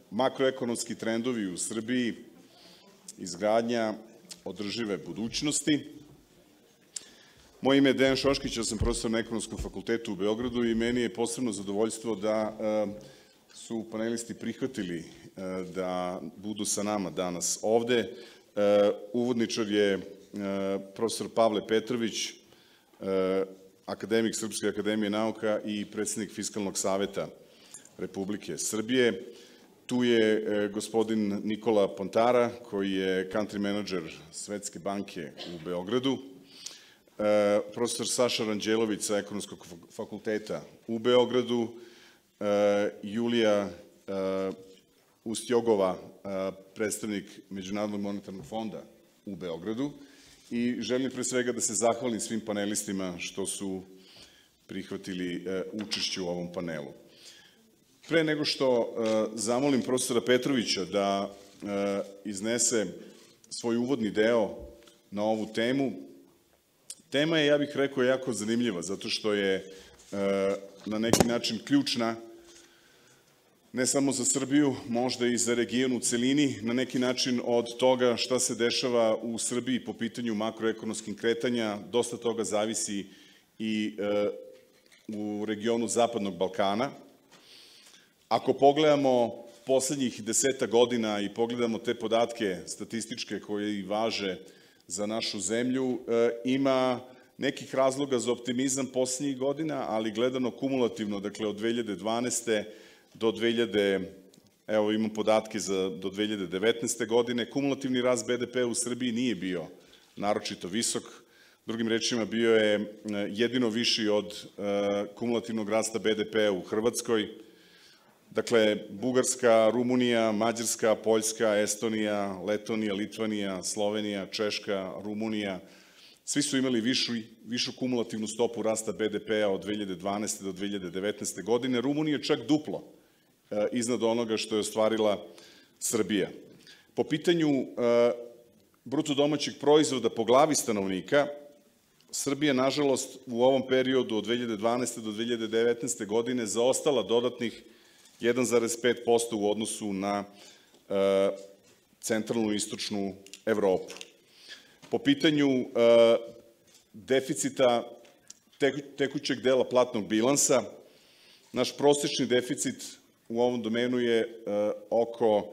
makroekonomski trendovi u Srbiji, izgradnja održive budućnosti. Moje ime je Dejan Šoškić, ja sam profesor na Ekonomskom fakultetu u Beogradu i meni je posebno zadovoljstvo da su panelisti prihvatili da budu sa nama danas ovde. Uvodničar je profesor Pavle Petrović, akademik Srpske akademije nauka i predsednik Fiskalnog saveta Republike Srbije. Tu je gospodin Nikola Pontara, koji je country manager Svetske banke u Beogradu, profesor Saša Ranđelović sa Ekonomskog fakulteta u Beogradu, Julija Ustjogova, predstavnik Međunarodnog monetarnog fonda u Beogradu, i želim pre svega da se zahvalim svim panelistima što su prihvatili učešće u ovom panelu. Pre nego što zamolim profesora Petrovića da iznese svoj uvodni deo na ovu temu, tema je, ja bih rekao, jako zanimljiva, zato što je na neki način ključna ne samo za Srbiju, možda i za region u celini, na neki način od toga šta se dešava u Srbiji po pitanju makroekonomskih kretanja, dosta toga zavisi i u regionu Zapadnog Balkana. Ako pogledamo poslednjih 10 godina i pogledamo te podatke statističke koje i važe za našu zemlju, ima nekih razloga za optimizam poslednjih godina, ali gledano kumulativno, dakle od 2012. do evo imam podatke do 2019. godine, kumulativni rast BDP u Srbiji nije bio naročito visok. Drugim rečima, bio je jedino viši od kumulativnog rasta BDP u Hrvatskoj. Dakle, Bugarska, Rumunija, Mađarska, Poljska, Estonija, Letonija, Litvanija, Slovenija, Češka, Rumunija, svi su imali višu kumulativnu stopu rasta BDP-a od 2012. do 2019. godine. Rumunija čak duplo iznad onoga što je ostvarila Srbija. Po pitanju bruto domaćeg proizvoda po glavi stanovnika, Srbija, nažalost, u ovom periodu od 2012. do 2019. godine zaostala dodatnih 1,5% u odnosu na centralnu i istočnu Evropu. Po pitanju deficita tekućeg dela platnog bilansa, naš prosečni deficit u ovom domenu je oko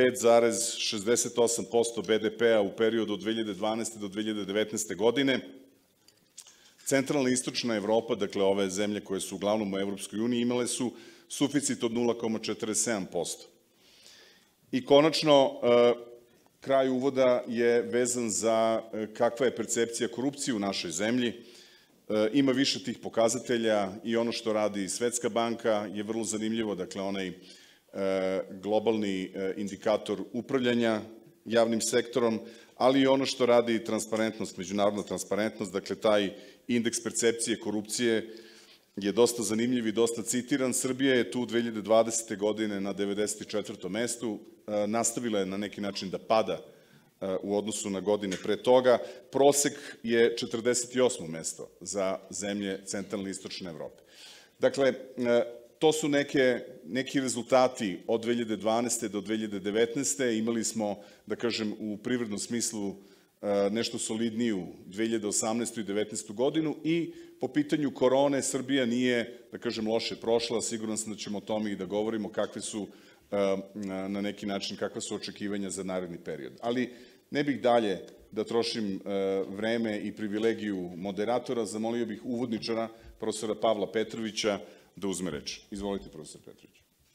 5,68% BDP-a u periodu od 2012. do 2019. godine. Centralna i istočna Evropa, dakle ove zemlje koje su uglavnom u Evropskoj uniji, imale su suficit od 0,47%. I konačno, kraj uvoda je vezan za kakva je percepcija korupcije u našoj zemlji. Ima više tih pokazatelja i ono što radi Svetska banka je vrlo zanimljivo, dakle onaj globalni indikator upravljanja javnim sektorom, ali i ono što radi transparentnost, međunarodna transparentnost, dakle taj indeks percepcije korupcije je dosta zanimljiv i dosta citiran. Srbija je tu 2020. godine na 94. mestu, nastavila je na neki način da pada u odnosu na godine pre toga. Prosek je 48. mesto za zemlje centralne i istočne Evrope. Dakle, to su neki rezultati od 2012. do 2019. Imali smo, da kažem, u privrednom smislu nešto solidniju 2018. i 2019. godinu i po pitanju korone Srbija nije, da kažem, loše prošla. Siguran sam da ćemo o tome i da govorimo kakve su na neki način, kakva su očekivanja za naredni period. Ali ne bih dalje da trošim vreme i privilegiju moderatora, zamolio bih uvodničara, profesora Pavla Petrovića, da uzme reč. Izvolite, profesor Petrović.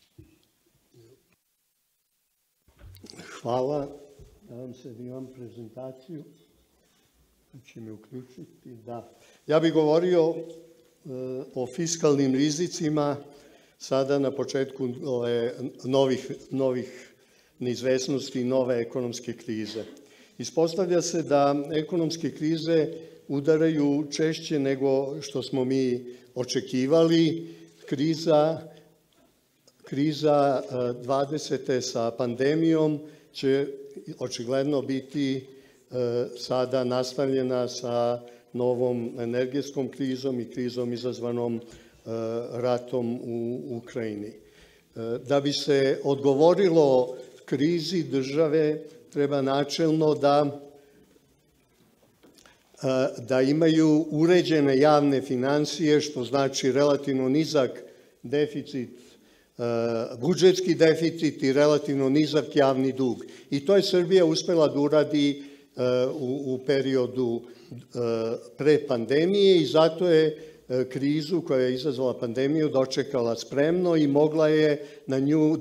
Hvala. Nadam se da imam prezentaciju. Će me uključiti. Da. Ja bih govorio o fiskalnim rizicima sada na početku novih neizvesnosti i nove ekonomske krize. Ispostavlja se da ekonomske krize udaraju češće nego što smo mi očekivali. Kriza 20. sa pandemijom će očigledno biti sada nastavljena sa novom energetskom krizom i krizom izazvanom ratom u Ukrajini. Da bi se odgovorilo krizi države, treba načelno da imaju uređene javne finansije, što znači relativno nizak deficit, budžetski deficit i relativno nizak javni dug. I to je Srbija uspela da uradi u periodu pre pandemije i zato je krizu koja je izazvala pandemiju dočekala spremno i mogla je na nju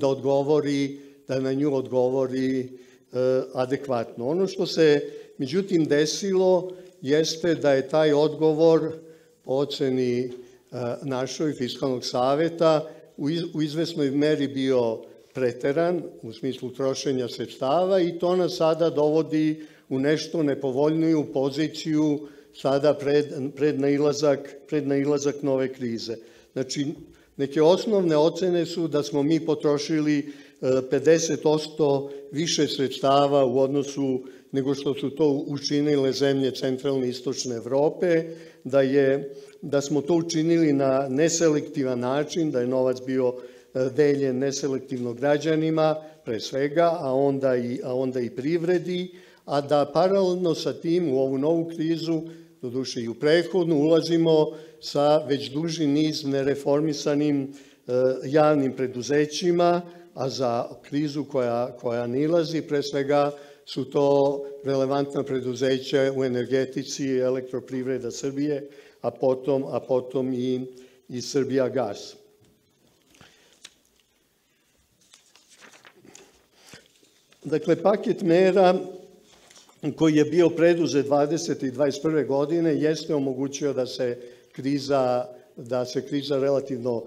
odgovori adekvatno. Ono što se međutim desilo jeste da je taj odgovor po oceni našoj Fiskalnog saveta u izvesnoj meri bio preteran u smislu trošenja sredstava i to nas sada dovodi u nešto nepovoljniju poziciju sada pred nailazak nove krize. Znači, neke osnovne ocene su da smo mi potrošili 50% više sredstava u odnosu nego što su to učinile zemlje centralne i istočne Evrope, da smo to učinili na neselektivan način, da je novac bio deljen neselektivno građanima, pre svega, a onda i privredi, a da paralelno sa tim u ovu novu krizu, doduše i u prethodnu, ulazimo sa već duži niz nereformisanim javnim preduzećima, a za krizu koja nilazi, pre svega su to relevantna preduzeća u energetici, Elektroprivreda Srbije, a potom i Srbijagas. Dakle, paket mera koji je bio preduzet 20. i 21. godine jeste omogućio da se kriza relativno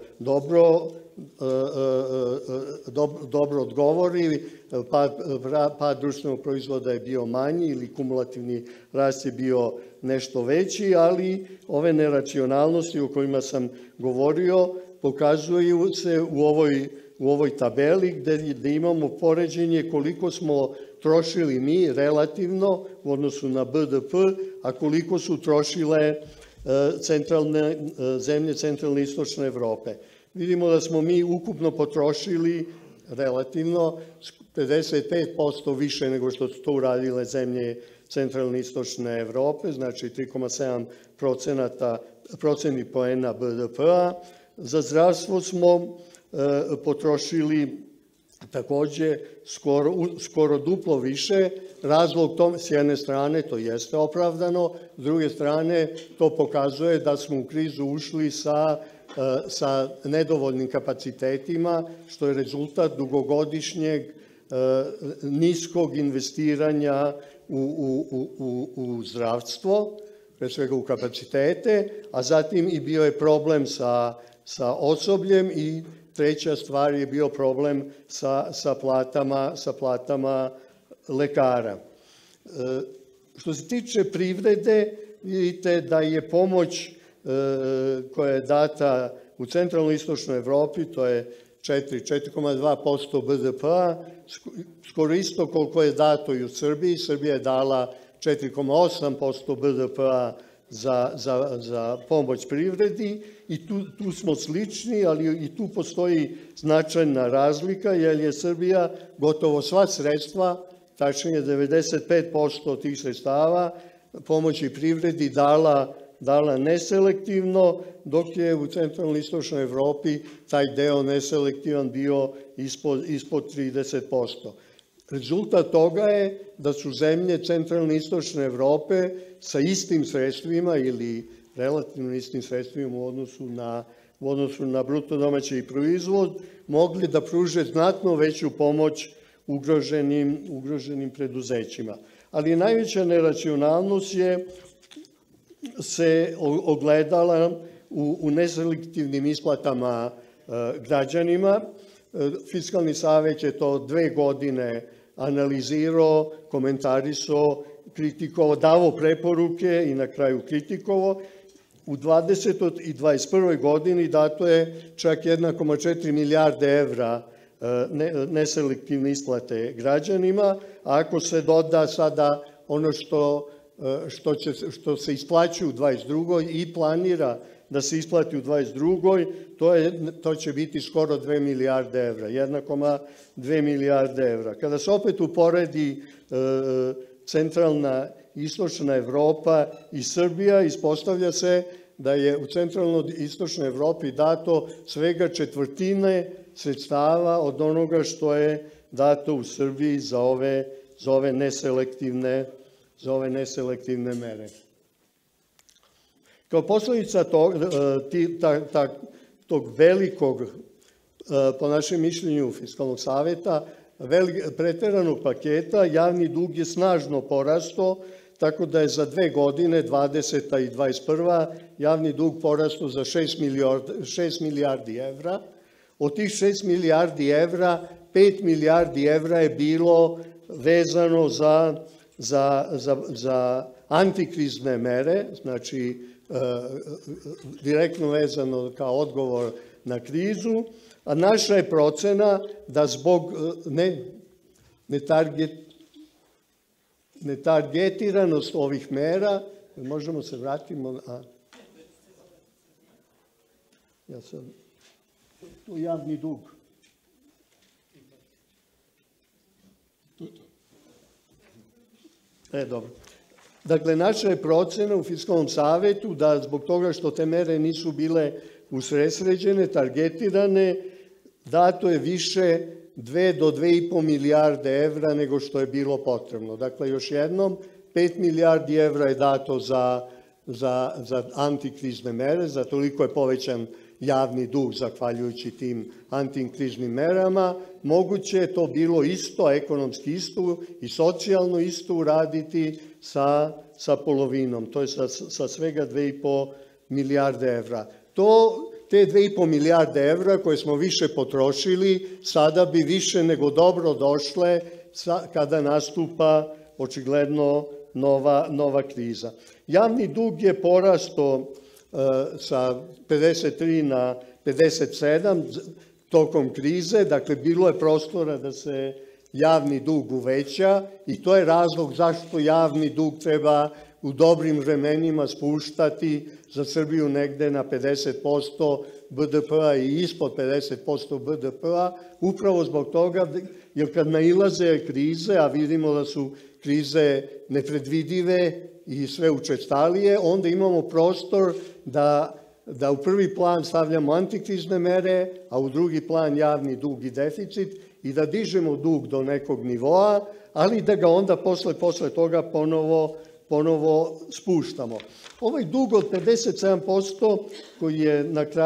dobro odgovori, pad društvenog proizvoda je bio manji ili kumulativni rast je bio nešto veći, ali ove neracionalnosti o kojima sam govorio pokazuju se u ovoj tabeli gde imamo poređenje koliko smo trošili mi relativno u odnosu na BDP, a koliko su trošile zemlje centralne i istočne Evrope. Vidimo da smo mi ukupno potrošili relativno 55% više nego što su to uradile zemlje centralne i istočne Evrope, znači 3,7% poena BDP-a. Za zdravstvo smo potrošili takođe skoro duplo više. Razlog tome, s jedne strane, to jeste opravdano, s druge strane, to pokazuje da smo u krizu ušli sa nedovoljnim kapacitetima, što je rezultat dugogodišnjeg niskog investiranja u zdravstvo, pre svega u kapacitete, a zatim i bio je problem sa osobljem i treća stvar je bio problem sa platama lekara. Što se tiče privrede, vidite da je pomoć koja je data u centralnoj i istočnoj Evropi, to je 4,2% BDP-a, skoro isto koliko je dato i u Srbiji. Srbija je dala 4,8% BDP-a za pomoć privredi i tu smo slični, ali i tu postoji značajna razlika, jer je Srbija gotovo sva sredstva, tačnije 95% tih sredstava pomoći privredi dala neselektivno, dok je u centralnoj i istočnoj Evropi taj deo neselektivan bio ispod 30%. Rezultat toga je da su zemlje centralne i istočne Evrope sa istim sredstvima ili relativno istim sredstvima u odnosu na bruto domaći proizvod mogli da pruže znatno veću pomoć ugroženim preduzećima. Ali najveća neracionalnost se ogledala u neselektivnim isplatama građanima. Fiskalni savet je to 2 godine analizirao, komentarisao, kritikovao, davao preporuke i na kraju kritikovao. U 20. i 21. godini dato je čak 1,4 milijarde evra neselektivne isplate građanima, a ako se doda sada ono što se isplaćuje u 22. i planira da se isplati u 22. To će biti skoro 2 milijarde evra, 1,2 milijarde evra. Kada se opet uporedi centralna istočna Evropa i Srbija, ispostavlja se da je u centralno-istočnoj Evropi dato svega četvrtine sredstava od onoga što je dato u Srbiji za ove neselektivne mere. Kao posledica tog velikog, po našem mišljenju, Fiskalnog saveta, preteranog paketa, javni dug je snažno porastao, tako da je za 2 godine, 20. i 21. javni dug porastao za 6 milijardi evra. Od tih 6 milijardi evra, 5 milijardi evra je bilo vezano za antikrizne mere, znači direktno vezano kao odgovor na krizu, a naša je procena da zbog netargetiranost ovih mera, možemo se vratimo, ja sam tu javni dug. Dobro. Dakle, naša je procena u Fiskalnom savetu da zbog toga što te mere nisu bile usredsređene, targetirane, dato je više 2 do 2,5 milijarde evra nego što je bilo potrebno. Dakle, još jednom, 5 milijardi evra je dato za antikrizne mere, za toliko je povećan javni dug zahvaljujući tim antikriznim merama. Moguće je to bilo isto, ekonomski isto i socijalno isto uraditi sa polovinom, to je sa svega 2,5 milijarde evra. Te 2,5 milijarde evra koje smo više potrošili, sada bi više nego dobro došle kada nastupa očigledno nova kriza. Javni dug je porastao sa 53 na 57 tokom krize, dakle bilo je prostora da se javni dug uveća i to je razlog zašto javni dug treba u dobrim vremenima spuštati za Srbiju negde na 50% BDP-a i ispod 50% BDP-a, upravo zbog toga, jer kad nailaze krize, a vidimo da su krize nepredvidive i sve učestalije, onda imamo prostor da u prvi plan stavljamo antikrizne mere, a u drugi plan javni dug i deficit i da dižemo dug do nekog nivoa, ali da ga onda posle toga ponovo spuštamo. Ovaj dug od 57% koji je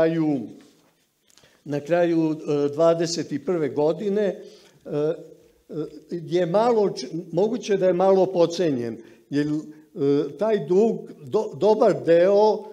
na kraju 21. godine je moguće da je malo podcenjen, jer taj dug, dobar deo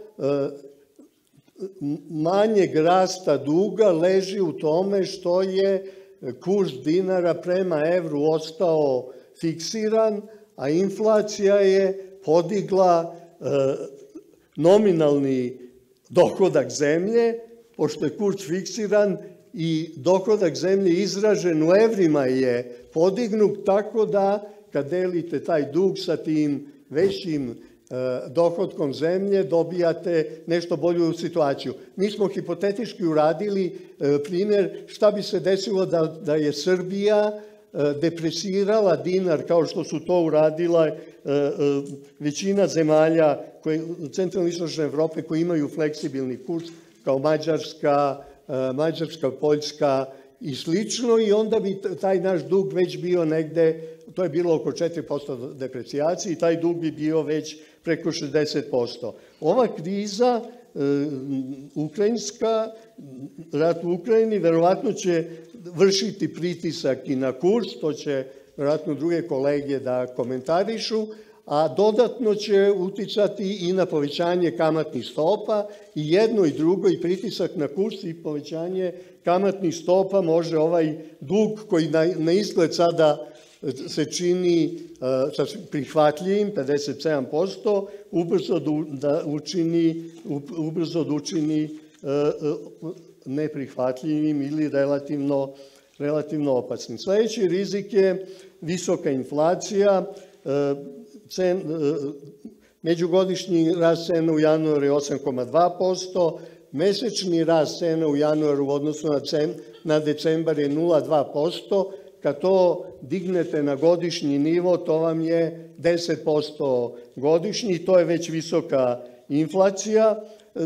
manjeg rasta duga leži u tome što je kurs dinara prema evru ostao fiksiran, a inflacija je podigla nominalni dohodak zemlje, pošto je kurs fiksiran i dohodak zemlje izražen u evrima je podignut, tako da kad delite taj dug sa tim većim dohodkom zemlje, dobijate nešto bolju situaciju. Mi smo hipotetički uradili primjer šta bi se desilo da je Srbija depresirala dinar kao što su to uradila većina zemalja centralno-istočne Evrope koji imaju fleksibilni kurs kao Mađarska, Poljska i slično, i onda bi taj naš dug već bio negde, to je bilo oko 4% deprecijacije i taj dug bi bio već preko 60%. Ova kriza ukrajinska, rat u Ukrajini, verovatno će vršiti pritisak i na kurs, to će verovatno druge kolege da komentarišu, a dodatno će uticati i na povećanje kamatnih stopa, i jedno i drugo, i pritisak na kurs i povećanje kamatnih stopa može ovaj dug koji na izgled sada se čini prihvatljivim, 57%, ubrzo da učini neprihvatljivim ili relativno opasnim. Sledeći rizik je visoka inflacija. Međugodišnji rast cena u januaru je 8,2%, mesečni rast cena u januaru u odnosu na decembar je 0,2%, kad to dignete na godišnji nivo, to vam je 10% godišnji, to je već visoka inflacija.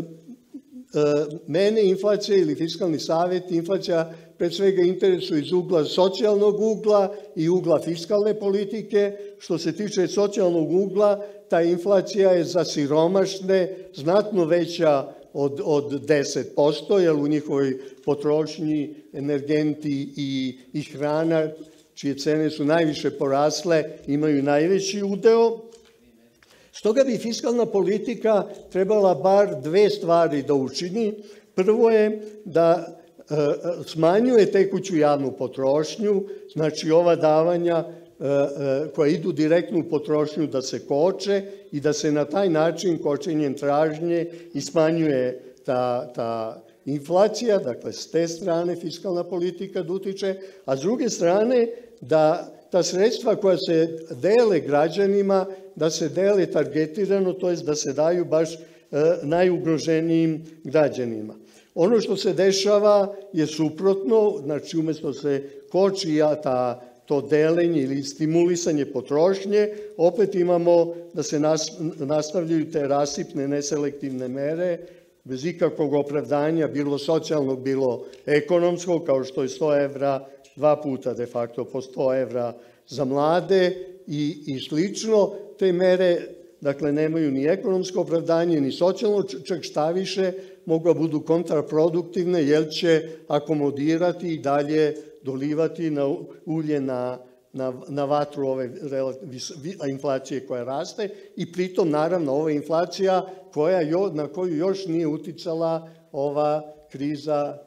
Mene inflacija ili fiskalni savjet, inflacija pred svega interesuje iz ugla socijalnog ugla i ugla fiskalne politike. Što se tiče socijalnog ugla, ta inflacija je za siromašne znatno veća od 10%, jer u njihovoj potrošnji energenti i hrana, čije cene su najviše porasle, imaju najveći udeo. Stoga bi fiskalna politika trebala bar dve stvari da učini. Prvo je da smanjuje tekuću javnu potrošnju, znači ova davanja koja idu direktno u potrošnju da se koče i da se na taj način kočenjem tražnje i smanjuje ta inflacija, dakle s te strane fiskalna politika da utiče, a s druge strane da ta sredstva koja se dele građanima, da se dele targetirano, to jest da se daju baš najugroženijim građanima. Ono što se dešava je suprotno, znači umjesto se koči to delenje ili stimulisanje potrošnje, opet imamo da se nastavljaju te rasipne, neselektivne mere, bez ikakvog opravdanja, bilo socijalnog, bilo ekonomskog, kao što je 100 evra, 2 puta de facto po 100 evra za mlade i slično. Te mere, dakle, nemaju ni ekonomsko opravdanje, ni socijalno, čak šta više, mogu budu kontraproduktivne, jer će akomodirati i dalje dolivati ulje na vatru ove inflacije koja raste i pritom, naravno, ova inflacija na koju još nije uticala ova kriza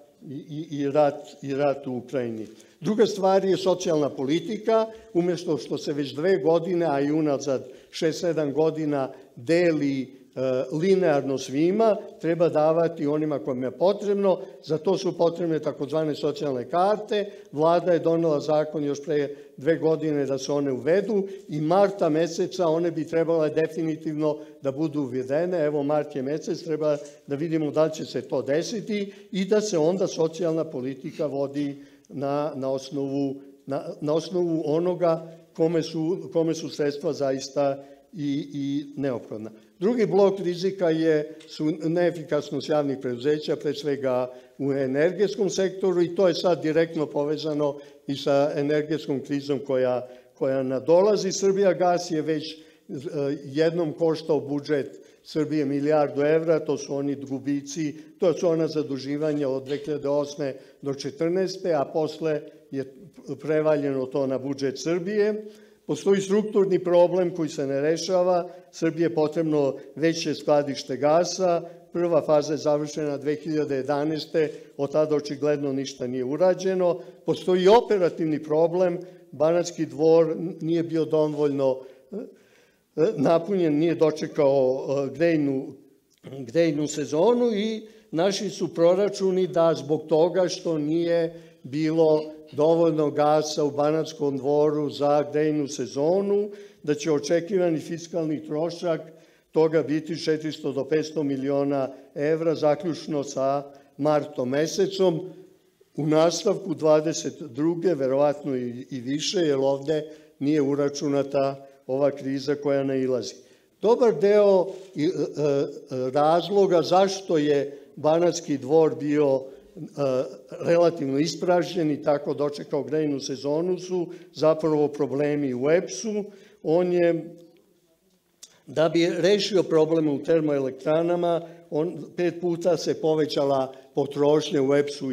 i rat u Ukrajini. Druga stvar je socijalna politika. Umjesto što se već 2 godine, a i unazad 6-7 godina deli linearno svima, treba davati onima kojima je potrebno. Za to su potrebne takozvane socijalne karte. Vlada je donela zakon još pre 2 godine da se one uvedu i marta meseca one bi trebale definitivno da budu uvedene. Evo, mart je mesec, treba da vidimo da li će se to desiti i da se onda socijalna politika vodi na osnovu onoga kome su sredstva zaista i neophodna. Drugi blok rizika su neefikasnost javnih preduzeća, pre svega u energetskom sektoru, i to je sad direktno povezano i sa energetskom krizom koja nadolazi. Srbijagas je već jednom koštao budžet Srbije milijardu evra, to su oni gubici, to su ona zaduživanja od 2008. do 2014. a posle je prevaljeno to na budžet Srbije. Postoji strukturni problem koji se ne rešava. Srbiji je potrebno veće skladište gasa. Prva faza je završena 2011. Od tada očigledno ništa nije urađeno. Postoji operativni problem. Banatski Dvor nije bio dovoljno napunjen, nije dočekao grejnu sezonu i naši su proračuni da zbog toga što nije bilo dovoljno gasa u Banatskom Dvoru za grejnu sezonu, da će očekivani fiskalni trošak toga biti 400 do 500 miliona evra, zaključno sa martom mesecom. U nastavku 22. verovatno i više, jer ovde nije uračunata ova kriza koja nailazi. Dobar deo razloga zašto je Banatski Dvor bio relativno ispražnjen i tako dočekao grejnu sezonu su zapravo problemi u EPS-u. On je, da bi rešio probleme u termoelektranama, 5 puta se povećala potrošnja u EPS-u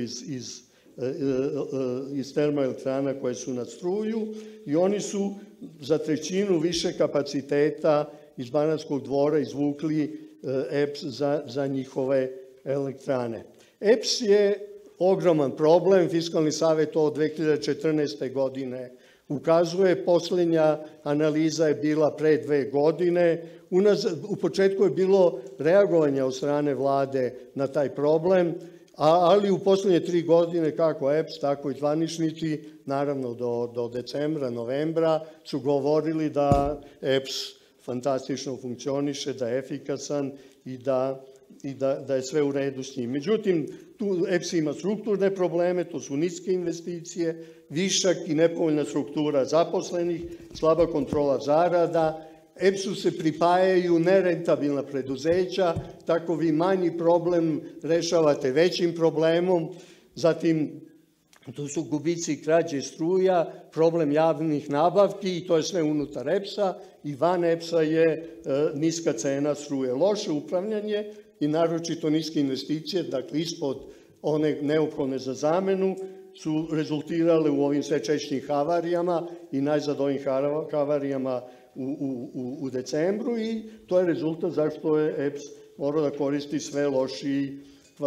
iz termoelektrana koje su na struju i oni su za 1/3 više kapaciteta iz Banatskog Dvora izvukli EPS za njihove elektrane. EPS je ogroman problem, Fiskalni savet to od 2014. godine ukazuje, poslednja analiza je bila pre 2 godine, u početku je bilo reagovanje od strane vlade na taj problem, ali u poslednje 3 godine kako EPS, tako i zvaničnici, naravno do decembra, novembra, su govorili da EPS fantastično funkcioniše, da je efikasan i da je sve u redu s njim. Međutim, tu EPS ima strukturne probleme, to su niske investicije, višak i nepovoljna struktura zaposlenih, slaba kontrola zarada. EPS-u se pripajaju nerentabilna preduzeća, tako vi manji problem rešavate većim problemom. Zatim, tu su gubici i krađe struja, problem javnih nabavki i to je sve unutar EPS-a i van EPS-a je niska cena struje. Loše upravljanje i naročito niske investicije, dakle ispod one neophodne za zamenu, su rezultirale u ovim sve češćim havarijama i najzad ovim havarijama u decembru i to je rezultat zašto je EPS morao da koristi sve lošiji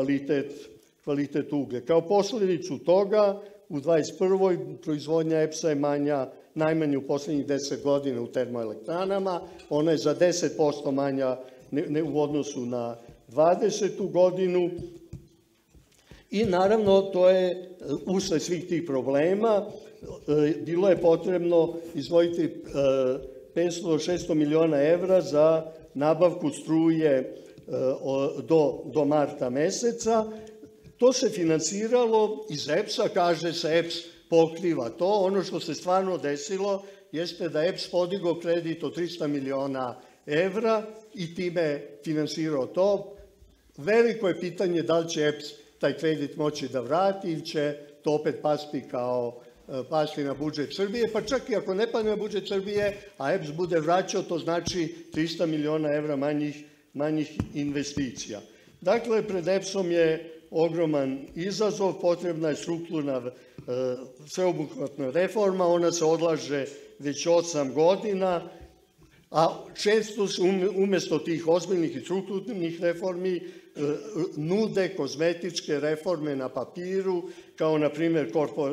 kvalitet uglja. Kao posledicu toga, u 21. proizvodnja EPS-a je najmanja u poslednjih 10 godina u termoelektranama, ona je za 10% manja u odnosu na 20. godinu i naravno to je usled svih tih problema bilo je potrebno izdvojiti 500 do 600 miliona evra za nabavku struje do marta meseca. To se finansiralo iz EPS-a, kaže se EPS pokriva to. Ono što se stvarno desilo jeste da EPS podigao kredit od 300 miliona evra i time finansirao to. Veliko je pitanje da li će EPS taj kredit moći da vrati ili će to opet pasti na budžet Srbije, pa čak i ako ne padne na budžet Srbije, a EPS bude vraćao, to znači 300 miliona evra manjih investicija. Dakle, pred EPS-om je ogroman izazov, potrebna je strukturna sveobuhvatna reforma, ona se odlaže već 8 godina, a često se umesto tih ozbiljnih i strukturnih reformi nude kozmetičke reforme na papiru, kao na primjer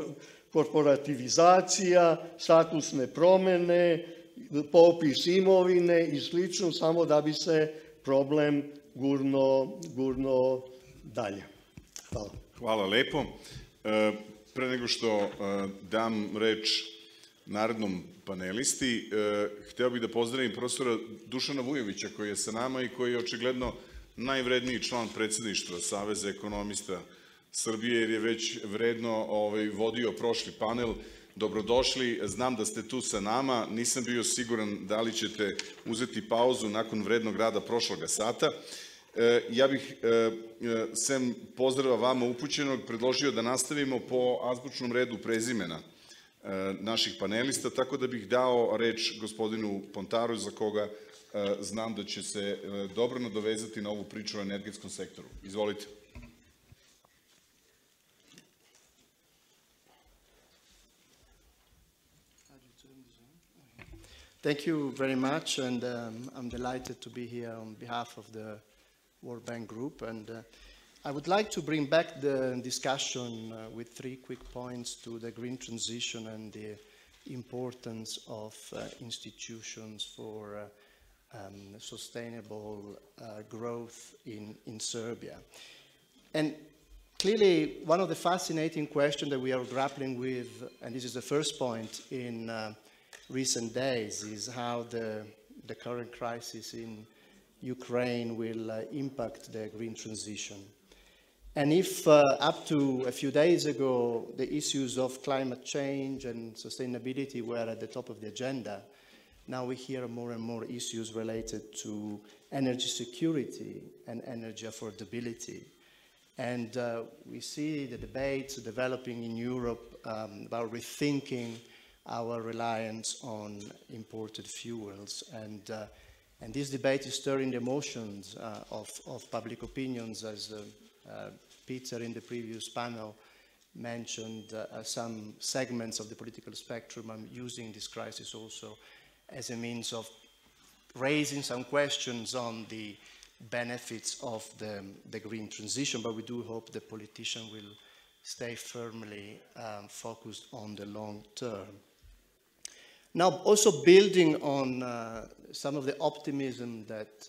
korporativizacija, statusne promene, popis imovine i slično, samo da bi se problem gurno dalje. Hvala. Hvala lepo. Pre nego što dam reč narednom panelisti, hteo bih da pozdravim profesora Dušana Vujovića koji je sa nama i koji je očigledno najvredniji član predsedništva Saveza ekonomista Srbije, jer je već vredno vodio prošli panel. Dobrodošli, znam da ste tu sa nama, nisam bio siguran da li ćete uzeti pauzu nakon vrednog rada prošloga sata. Ja bih, sem pozdrava vama upućenog, predložio da nastavimo po azbučnom redu prezimena naših panelista, tako da bih dao reč gospodinu Pontaru, za koga znam da će se dobro nadovezati na ovu priču o energetskom sektoru. Izvolite. Thank you very much, and I'm delighted to be here on behalf of the World Bank Group. And I would like to bring back the discussion with 3 quick points to the green transition and the importance of institutions for sustainable growth in Serbia. And clearly, one of the fascinating questions that we are grappling with, and this is the first point in recent days, is how the current crisis in Ukraine will impact the green transition. And if up to a few days ago the issues of climate change and sustainability were at the top of the agenda, now we hear more and more issues related to energy security and energy affordability. And we see the debates developing in Europe about rethinking our reliance on imported fuels. And this debate is stirring the emotions of public opinions, as Peter in the previous panel mentioned. Some segments of the political spectrum are using this crisis also as a means of raising some questions on the benefits of the green transition, but we do hope the politicians will stay firmly focused on the long term. Now, also building on some of the optimism that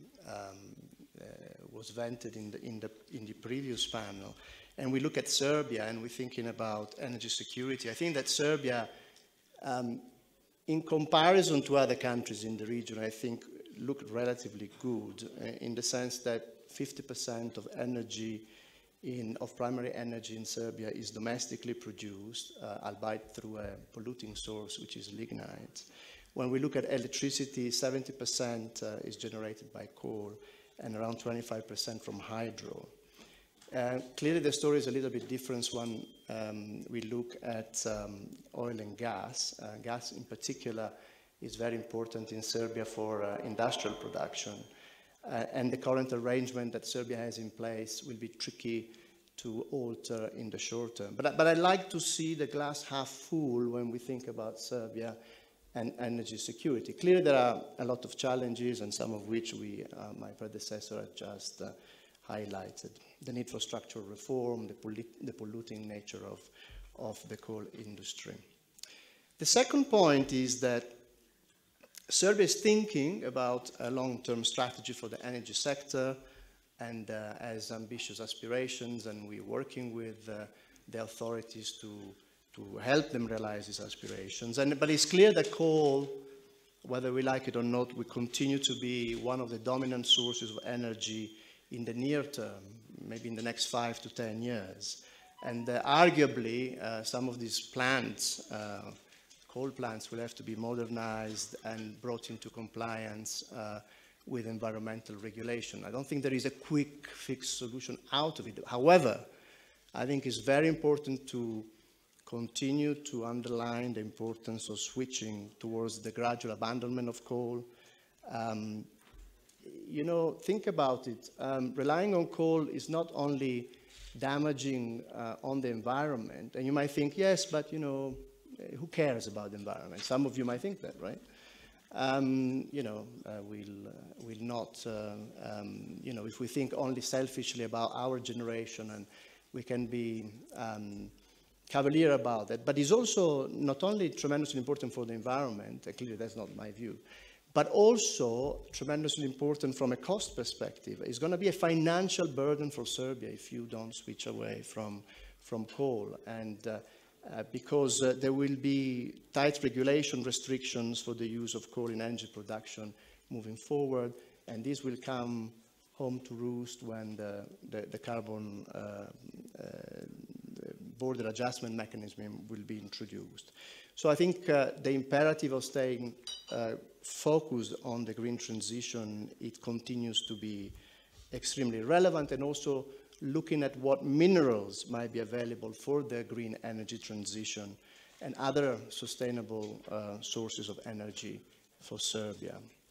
was vented in the previous panel, and we look at Serbia and we're thinking about energy security, I think that Serbia in comparison to other countries in the region, I think look relatively good in the sense that 50% of energy of primary energy in Serbia is domestically produced, albeit through a polluting source, which is lignite. When we look at electricity, 70% is generated by coal and around 25% from hydro. Clearly, the story is a little bit different when we look at oil and gas. Gas, in particular, is very important in Serbia for industrial production. And the current arrangement that Serbia has in place will be tricky to alter in the short term. But I like to see the glass half full when we think about Serbia and energy security. Clearly, there are a lot of challenges, and some of which my predecessor had just highlighted. The need for structural reform, the polluting nature of the coal industry. The second point is that Serbia is thinking about a long-term strategy for the energy sector and has ambitious aspirations, and we're working with the authorities to help them realize these aspirations. But it's clear that coal, whether we like it or not, will continue to be one of the dominant sources of energy in the near term, maybe in the next 5 to 10 years. And arguably, some of these plants, coal plants, will have to be modernized and brought into compliance with environmental regulation. I don't think there is a quick fix solution out of it. However, I think it's very important to continue to underline the importance of switching towards the gradual abandonment of coal. You know, think about it. Relying on coal is not only damaging on the environment, and you might think, yes, but you know, who cares about the environment? Some of you might think that, right? You know, we'll not, you know, if we think only selfishly about our generation, and we can be cavalier about that, but it's also not only tremendously important for the environment, clearly that's not my view, but also tremendously important from a cost perspective. It's going to be a financial burden for Serbia if you don't switch away from coal, and because there will be tight regulation restrictions for the use of coal in energy production moving forward, and this will come home to roost when the carbon border adjustment mechanism will be introduced. So I think the imperative of staying focused on the green transition, it continues to be extremely relevant, and also looking at what minerals might be available for the green energy transition and other sustainable sources of energy for Serbia.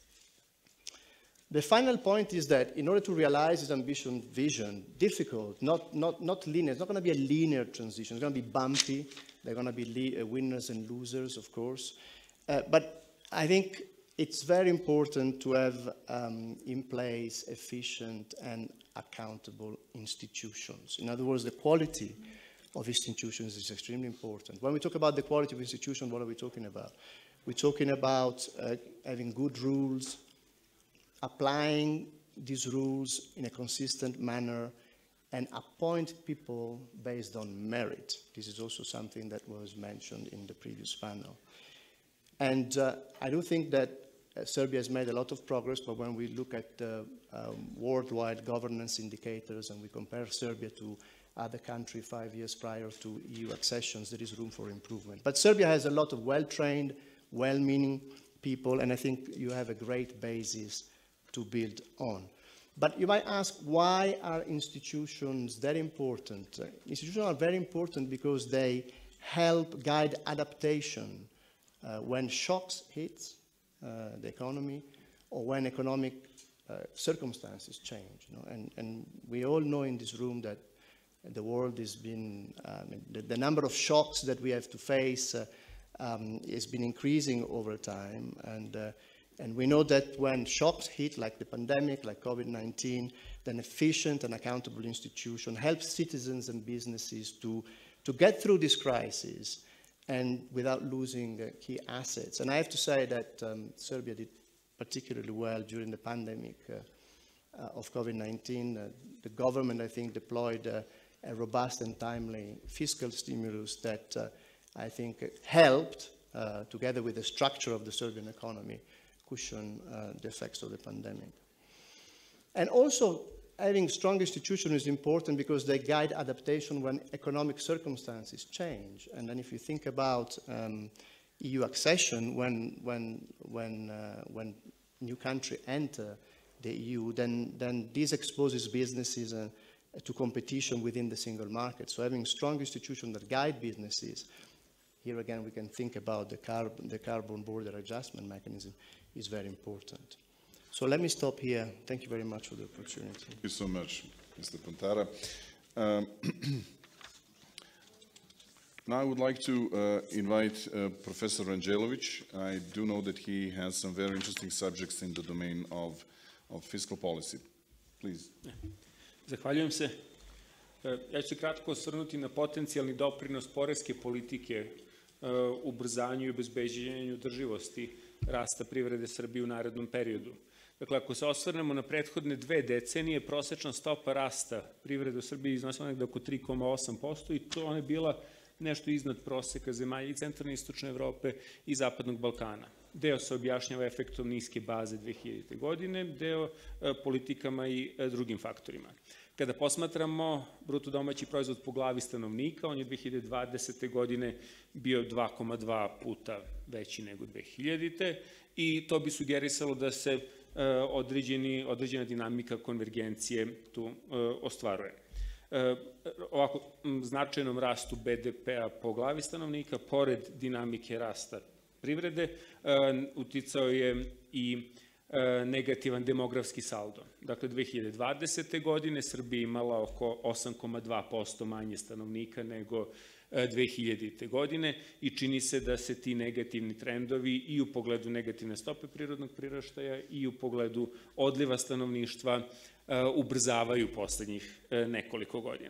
The final point is that in order to realize this ambitious vision, difficult, not linear, it's not going to be a linear transition, it's going to be bumpy, there are going to be winners and losers, of course, but I think it's very important to have in place efficient and accountable institutions. In other words, the quality of institutions is extremely important. When we talk about the quality of institutions, what are we talking about? We're talking about having good rules, applying these rules in a consistent manner, and appoint people based on merit. This is also something that was mentioned in the previous panel. And I do think that Serbia has made a lot of progress, but when we look at worldwide governance indicators and we compare Serbia to other countries 5 years prior to EU accessions, there is room for improvement. But Serbia has a lot of well-trained, well-meaning people, and I think you have a great basis to build on. But you might ask, why are institutions that important? Institutions are very important because they help guide adaptation when shocks hit the economy, or when economic circumstances change. You know? And we all know in this room that the world has been, the number of shocks that we have to face has been increasing over time. And we know that when shocks hit, like the pandemic, like COVID-19, then efficient and accountable institution helps citizens and businesses to get through this crisis and without losing key assets. And I have to say that Serbia did particularly well during the pandemic of COVID-19. The government, I think, deployed a robust and timely fiscal stimulus that I think helped together with the structure of the Serbian economy, cushion the effects of the pandemic. And also, having strong institutions is important because they guide adaptation when economic circumstances change. And then if you think about EU accession, when new country enter the EU, then this exposes businesses to competition within the single market. So having strong institutions that guide businesses, here again we can think about the carbon border adjustment mechanism, is very important. So let me stop here. Thank you very much for the opportunity. Thank you so much, Mr. Pantara. Now I would like to invite Professor Ranđelović. I do know that he has some very interesting subjects in the domain of fiscal policy. Please. Zahvaljujem se. Ja ću se kratko osvrnuti na potencijalni doprinos poreske politike ubrzanju i obezbeđenju održivosti rasta privrede Srbije u narednom periodu. Dakle, ako se osvrnemo na prethodne 2 decenije, prosečna stopa rasta privrede u Srbiji iznosila negde oko 3,8% i to ona je bila nešto iznad proseka zemalja i centralne i istočne Evrope i zapadnog Balkana. Deo se objašnjava efektom niske baze 2000. godine, deo politikama i drugim faktorima. Kada posmatramo bruto domaći proizvod po glavi stanovnika, on je 2020. godine bio 2,2 puta veći nego 2000. i to bi sugerisalo da se određena dinamika konvergencije tu ostvaruje. Ovako značajnom rastu BDP-a po glavi stanovnika, pored dinamike rasta privrede, uticao je i negativan demografski saldo. Dakle, 2020. godine Srbija imala oko 8,2% manje stanovnika nego 2000. godine i čini se da se ti negativni trendovi i u pogledu negativne stope prirodnog priraštaja i u pogledu odliva stanovništva ubrzavaju poslednjih nekoliko godina.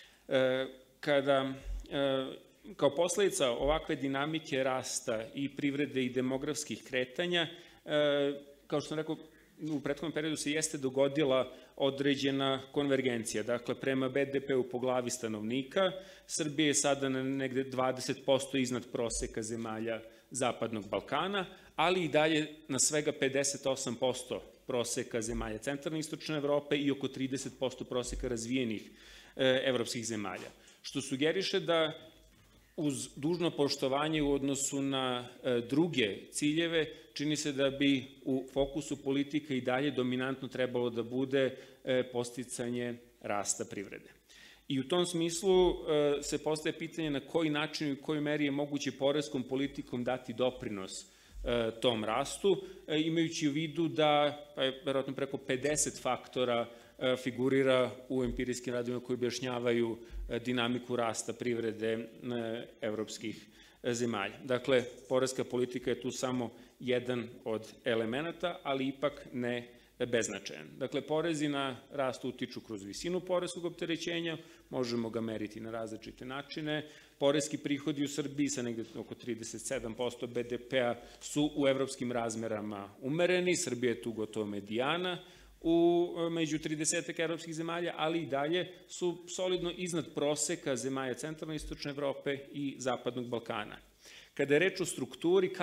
Kao posledica ovakve dinamike rasta i privrede i demografskih kretanja, kao što sam rekao, u prethodnom periodu se jeste dogodila određena konvergencija. Dakle, prema BDP-u po glavi stanovnika, Srbija je sada na negde 20% iznad proseka zemalja Zapadnog Balkana, ali i dalje na svega 58% proseka zemalja centralne i istočne Evrope i oko 30% proseka razvijenih evropskih zemalja. Što sugeriše da uz dužno poštovanje u odnosu na druge ciljeve, čini se da bi u fokusu politika i dalje dominantno trebalo da bude podsticanje rasta privrede. I u tom smislu se postaje pitanje na koji način i u kojoj meri je moguće poreskom politikom dati doprinos tom rastu, imajući u vidu da verovatno preko 50 faktora figurira u empirijskim radovima koji objašnjavaju dinamiku rasta privrede evropskih zemalja. Dakle, poreska politika je tu samo jedan od elemenata, ali ipak ne beznačajan. Dakle, porezi na rast utiču kroz visinu poreskog opterećenja, možemo ga meriti na različite načine. Poreski prihodi u Srbiji sa negde oko 37% BDP-a su u evropskim razmerama umereni, Srbija je tu gotovo medijana među 30 evropskih zemalja, ali i dalje su solidno iznad proseka zemalja centralne i istočne Evrope i zapadnog Balkana. Kada je reč o strukturi,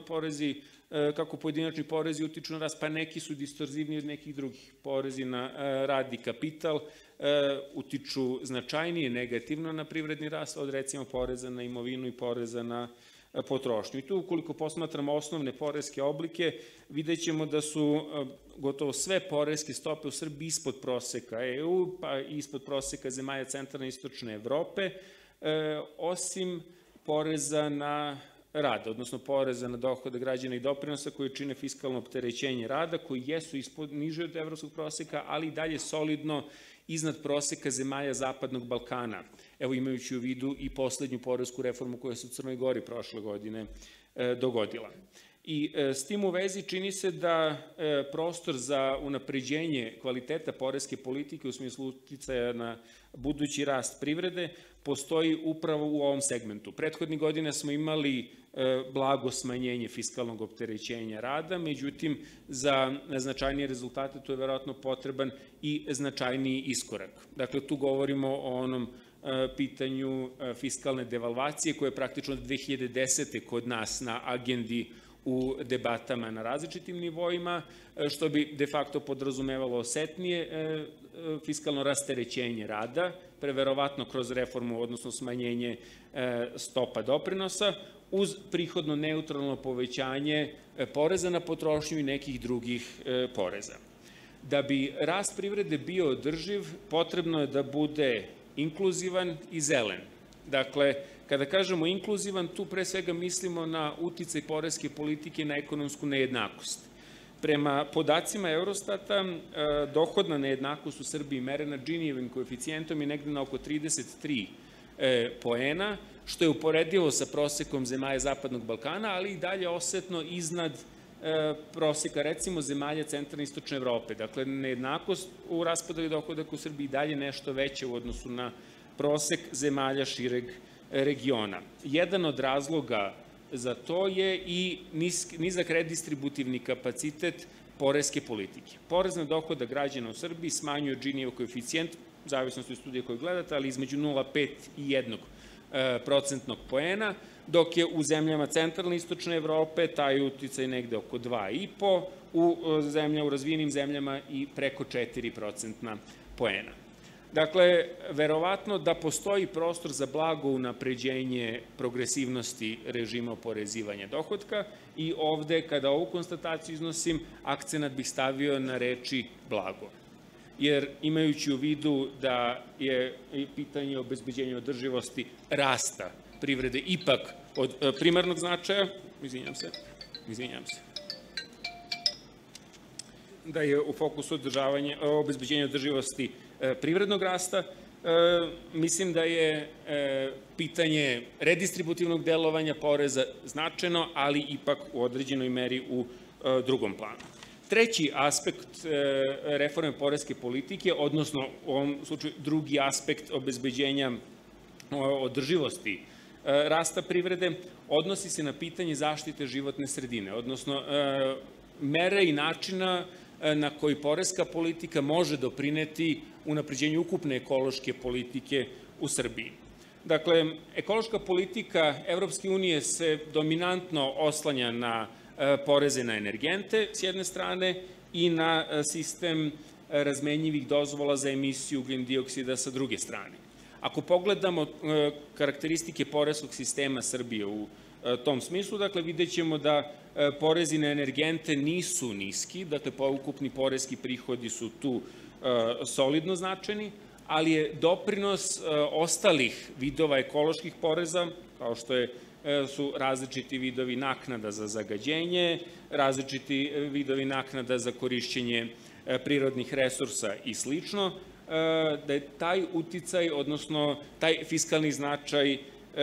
kako pojedinačni porezi utiču na rast, pa neki su distorzivniji od nekih drugih. Porezi na rad i kapital utiču značajnije negativno na privredni rast od recimo poreza na imovinu i poreza na potrošnju. I tu, ukoliko posmatramo osnovne poreske oblike, vidjet ćemo da su gotovo sve poreske stope u Srbiji ispod proseka EU, pa ispod proseka zemalja centralne i istočne Evrope, osim poreza na rad, odnosno poreza na dohodak građana i doprinosa koji čine fiskalno opterećenje rada, koji jesu niže od evropskog proseka, ali i dalje solidno iznad proseka zemalja Zapadnog Balkana. Evo, imajući u vidu i poslednju poresku reformu koja se u Crnoj Gori prošle godine dogodila. I s tim u vezi čini se da prostor za unapređenje kvaliteta poreske politike u smislu uticaja na budući rast privrede postoji upravo u ovom segmentu. Prethodnih godina smo imali blago smanjenje fiskalnog opterećenja rada, međutim za značajnije rezultate tu je verovatno potreban i značajniji iskorak. Dakle, tu govorimo o onom pitanju fiskalne devalvacije koja je praktično od 2010. kod nas na agendi u debatama na različitim nivoima, što bi de facto podrazumevalo osetnije fiskalno rasterećenje rada, preverovatno kroz reformu, odnosno smanjenje stopa doprinosa, uz prihodno neutralno povećanje poreza na potrošnju i nekih drugih poreza. Da bi rast privrede bio održiv, potrebno je da bude inkluzivan i zelen. Dakle, kada kažemo inkluzivan, tu pre svega mislimo na uticaj poreske politike na ekonomsku nejednakost. Prema podacima Eurostata, dohodna nejednakost u Srbiji merena Ginievim koeficijentom je negde na oko 33 poena, što je uporedivo sa prosekom zemalja Zapadnog Balkana, ali i dalje osetno iznad proseka, recimo, zemalja centralne i istočne Evrope. Dakle, nejednakost u raspodeli dohodaka u Srbiji dalje nešto veće u odnosu na prosek zemalja šireg regiona. Jedan od razloga za to je i nizak redistributivni kapacitet poreske politike. Porez na dohodak građana u Srbiji smanjuje Ginijev koeficijent, u zavisnosti od studije koju gledate, ali između 0,5 i 1% poena, dok je u zemljama centralne i istočne Evrope taj uticaj negde oko 2,5, u razvijenim zemljama i preko 4% poena. Dakle, verovatno da postoji prostor za blago unapređenje progresivnosti režima oporezivanja dohodka i ovde, kada ovu konstataciju iznosim, akcenat bih stavio na reči blago. Jer imajući u vidu da je pitanje obezbeđenja održivosti rasta privrede ipak od primarnog značaja, izvinjam se, da je u fokusu obezbeđenja održivosti privrednog rasta, mislim da je pitanje redistributivnog delovanja poreza značajno, ali ipak u određenoj meri u drugom planu. Treći aspekt reforme poreske politike, odnosno u ovom slučaju drugi aspekt obezbeđenja održivosti rasta privrede, odnosi se na pitanje zaštite životne sredine, odnosno mere i načina na koji poreska politika može doprineti unapređenju ukupne ekološke politike u Srbiji. Dakle, ekološka politika Evropske unije se dominantno oslanja na poreze na energente s jedne strane i na sistem razmenjivih dozvola za emisiju ugljen-dioksida sa druge strane. Ako pogledamo karakteristike poreskog sistema Srbije u tom smislu, dakle, vidjet ćemo da porezi na energente nisu niski, dakle, ukupni poreski prihodi su tu solidno značajni, ali je doprinos ostalih vidova ekoloških poreza, kao što su različiti vidovi naknada za zagađenje, različiti vidovi naknada za korišćenje prirodnih resursa i slično, da je taj uticaj, odnosno taj fiskalni značaj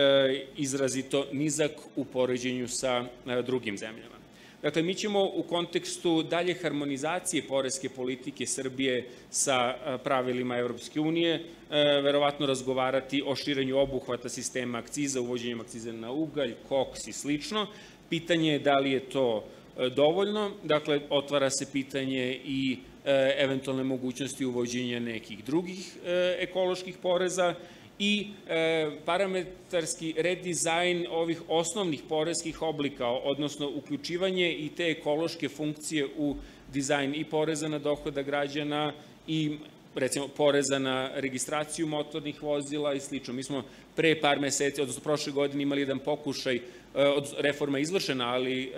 izrazito nizak u poređenju sa drugim zemljama. Dakle, mi ćemo u kontekstu dalje harmonizacije poreske politike Srbije sa pravilima Evropske unije verovatno razgovarati o širenju obuhvata sistema akciza, uvođenjem akciza na ugalj, koks i slično. Pitanje je da li je to dovoljno, dakle, otvara se pitanje i eventualne mogućnosti uvođenja nekih drugih ekoloških poreza i parametarski redizajn ovih osnovnih poreskih oblika, odnosno uključivanje i te ekološke funkcije u dizajn i poreza na dohodak građana i, recimo, poreza na registraciju motornih vozila i slično. Mi smo pre par meseci, odnosno prošle godine, imali jedan pokušaj, reforma je izvršena, ali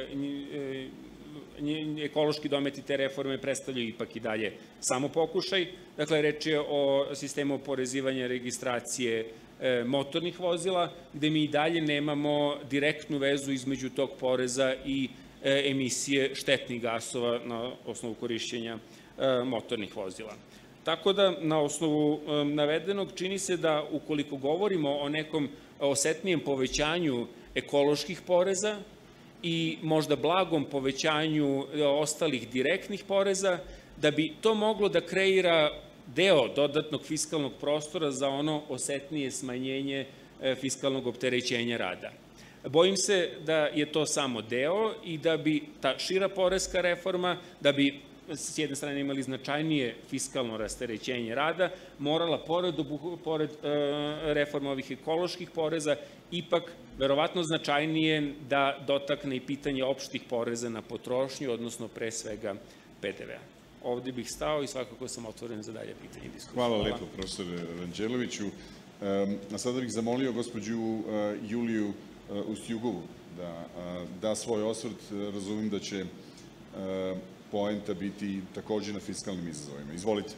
ekološki dometi te reforme predstavljaju ipak i dalje samo pokušaj. Dakle, reč je o sistemu oporezivanja registracije motornih vozila, gde mi i dalje nemamo direktnu vezu između tog poreza i emisije štetnih gasova na osnovu korišćenja motornih vozila. Tako da, na osnovu navedenog, čini se da ukoliko govorimo o nekom osetnijem povećanju ekoloških poreza i možda blagom povećanju ostalih direktnih poreza, da bi to moglo da kreira deo dodatnog fiskalnog prostora za ono osetnije smanjenje fiskalnog opterećenja rada. Bojim se da je to samo deo i da bi ta šira poreska reforma, da bi s jedne strane imali značajnije fiskalno rasterećenje rada, morala, pored reforma ovih ekoloških poreza, ipak verovatno značajnije da dotakne i pitanje opštih poreza na potrošnju, odnosno pre svega PDV-a. Ovde bih stao i svakako sam otvoren za dalje pitanje i diskusiju. Hvala lepo, profesore Ranđeloviću. A sada bih zamolio gospođu Juliju Ustjugovu da da svoj osvrt. Razumem da će poenta biti takođe na fiskalnim izazovima. Izvolite.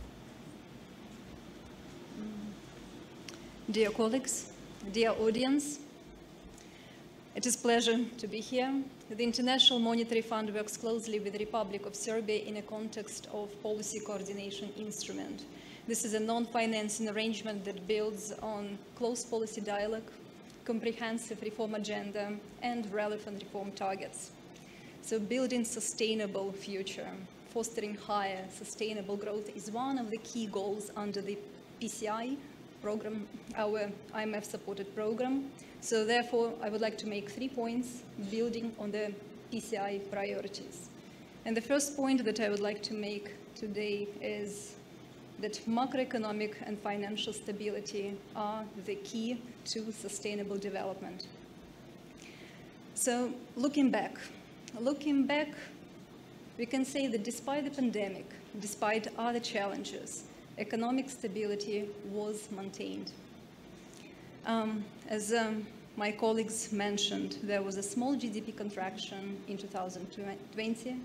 Dear colleagues, dear audience, it is a pleasure to be here. The International Monetary Fund works closely with the Republic of Serbia in a context of policy coordination instrument. This is a non-financing arrangement that builds on close policy dialogue, comprehensive reform agenda, and relevant reform targets. So building sustainable future, fostering higher sustainable growth is one of the key goals under the PCI program, our IMF-supported program. So therefore, I would like to make 3 points building on the PCI priorities. And the first point that I would like to make today is that macroeconomic and financial stability are the key to sustainable development. So looking back, we can say that despite the pandemic, despite other challenges, economic stability was maintained. As my colleagues mentioned, there was a small GDP contraction in 2020.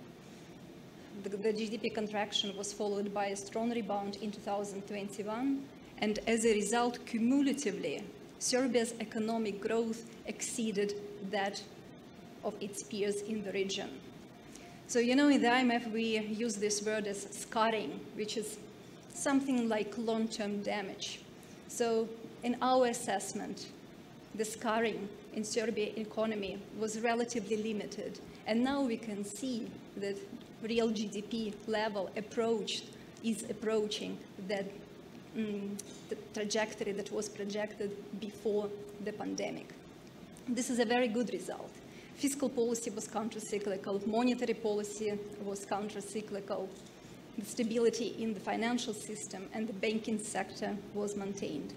The GDP contraction was followed by a strong rebound in 2021, and as a result, cumulatively, Serbia's economic growth exceeded that of its peers in the region. So, you know, in the IMF, we use this word as scarring, which is something like long-term damage. So, in our assessment, the scarring in Serbian economy was relatively limited, and now we can see that real GDP level is approaching that the trajectory that was projected before the pandemic. This is a very good result. Fiscal policy was countercyclical, monetary policy was countercyclical, the stability in the financial system and the banking sector was maintained.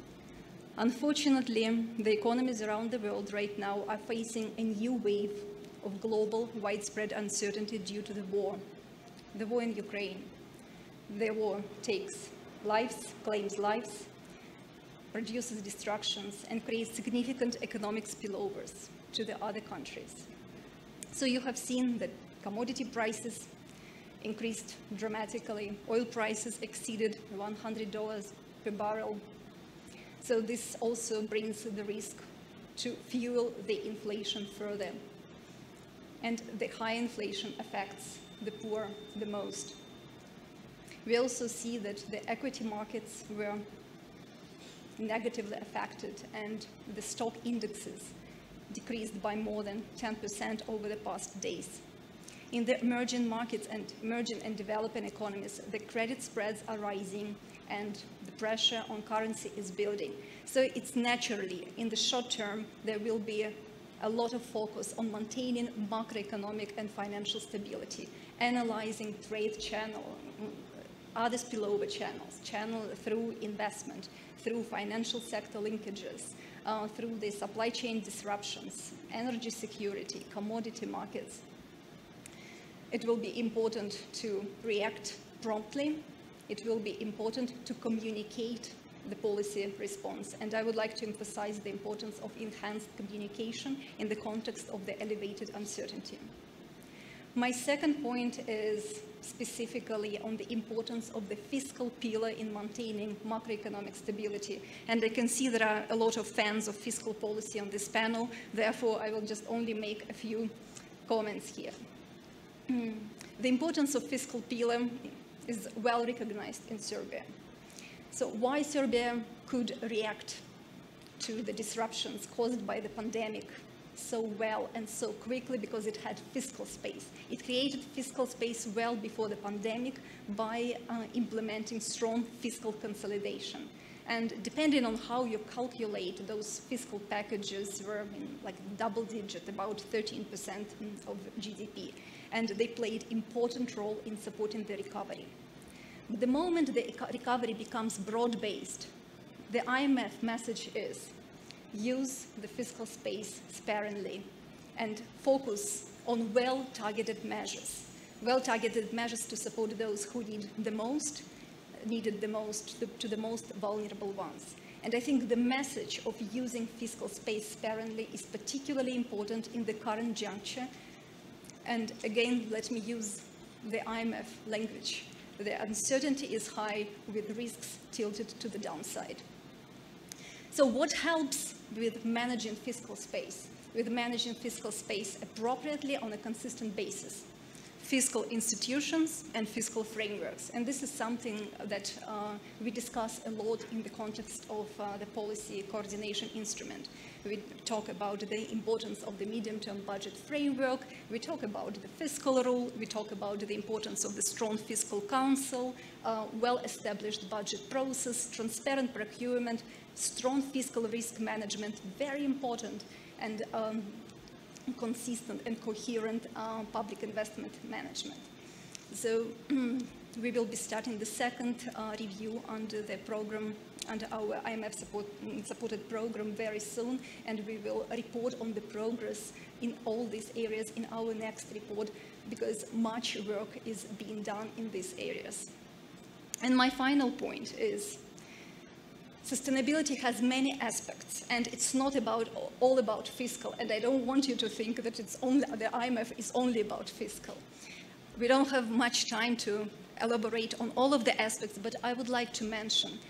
Unfortunately, the economies around the world right now are facing a new wave of global widespread uncertainty due to the war in Ukraine. The war takes lives, claims lives, produces destructions, and creates significant economic spillovers to the other countries. So you have seen that commodity prices increased dramatically. Oil prices exceeded $100 per barrel. So this also brings the risk to fuel the inflation further. And the high inflation affects the poor the most. We also see that the equity markets were negatively affected and the stock indexes decreased by more than 10% over the past days. In the emerging markets and emerging and developing economies, the credit spreads are rising and the pressure on currency is building. So it's naturally, in the short term, there will be a lot of focus on maintaining macroeconomic and financial stability, analyzing trade channel, other spillover channel through investment, through financial sector linkages, through the supply chain disruptions, energy security, commodity markets. It will be important to react promptly. It will be important to communicate the policy response. And I would like to emphasize the importance of enhanced communication in the context of the elevated uncertainty. My second point is specifically on the importance of the fiscal pillar in maintaining macroeconomic stability. And I can see there are a lot of fans of fiscal policy on this panel. Therefore, I will just only make a few comments here. The importance of fiscal pillar is well recognized in Serbia. So why Serbia could react to the disruptions caused by the pandemic so well and so quickly? Because it had fiscal space. It created fiscal space well before the pandemic by implementing strong fiscal consolidation. And depending on how you calculate, those fiscal packages were in like double digit, about 13% of GDP. And they played important role in supporting the recovery. But the moment the recovery becomes broad-based, the IMF message is use the fiscal space sparingly and focus on well-targeted measures to support those who needed the most to the most vulnerable ones. And I think the message of using fiscal space sparingly is particularly important in the current juncture. And again, let me use the IMF language. The uncertainty is high with risks tilted to the downside. So what helps with managing fiscal space? With managing fiscal space appropriately on a consistent basis. Fiscal institutions and fiscal frameworks. And this is something that we discuss a lot in the context of the policy coordination instrument. We talk about the importance of the medium-term budget framework, we talk about the fiscal rule, we talk about the importance of the strong fiscal council, well-established budget process, transparent procurement, strong fiscal risk management, very important, and consistent and coherent public investment management. So we will be starting the second review under the program, under our IMF supported program very soon, and we will report on the progress in all these areas in our next report, because much work is being done in these areas. And my final point is, sustainability has many aspects, and it's not all about fiscal, and I don't want you to think that the IMF is only about fiscal. We don't have much time to elaborate on all of the aspects, but I would like to mention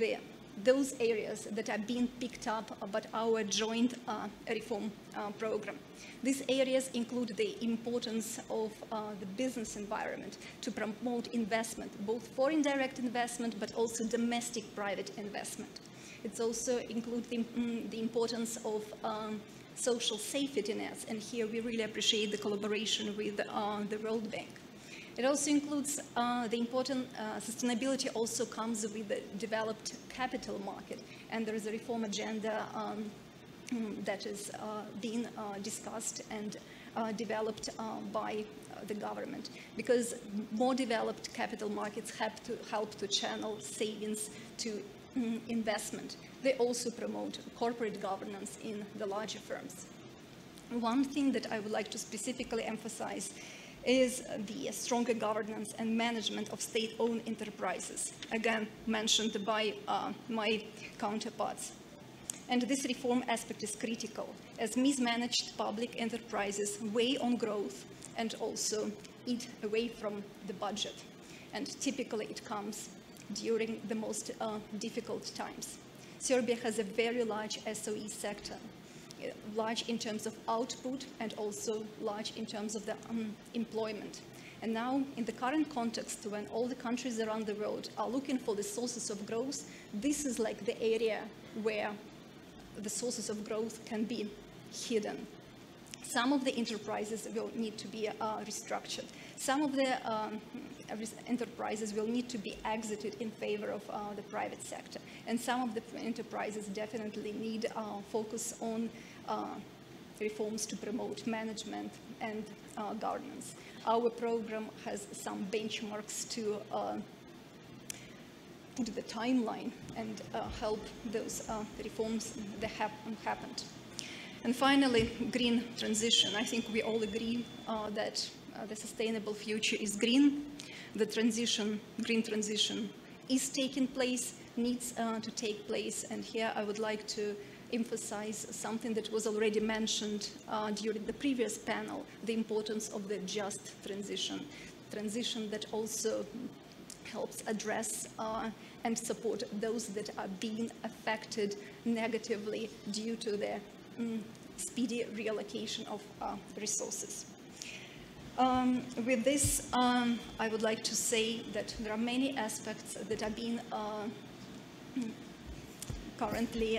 those areas that are being picked up by our joint reform program. These areas include the importance of the business environment to promote investment, both foreign direct investment, but also domestic private investment. It also includes the importance of social safety nets, and here we really appreciate the collaboration with the World Bank. It also includes the important sustainability also comes with the developed capital market, and there is a reform agenda that is being discussed and developed by the government, because more developed capital markets have to help to channel savings to investment. They also promote corporate governance in the larger firms. One thing that I would like to specifically emphasize is the stronger governance and management of state-owned enterprises, again mentioned by my counterparts. And this reform aspect is critical, as mismanaged public enterprises weigh on growth and also eat away from the budget. And typically it comes during the most difficult times. Serbia has a very large SOE sector, large in terms of output and also large in terms of the employment. And now, in the current context, when all the countries around the world are looking for the sources of growth, this is like the area where the sources of growth can be hidden. Some of the enterprises will need to be restructured. Some of the enterprises will need to be exited in favor of the private sector. And some of the enterprises definitely need focus on reforms to promote management and governance. Our program has some benchmarks to put the timeline and help those reforms that happened. And finally, green transition. I think we all agree that the sustainable future is green. The green transition is taking place, needs to take place. And here I would like to emphasize something that was already mentioned during the previous panel, the importance of the just transition that also helps address and support those that are being affected negatively due to the speedy reallocation of resources. With this, I would like to say that there are many aspects that are being currently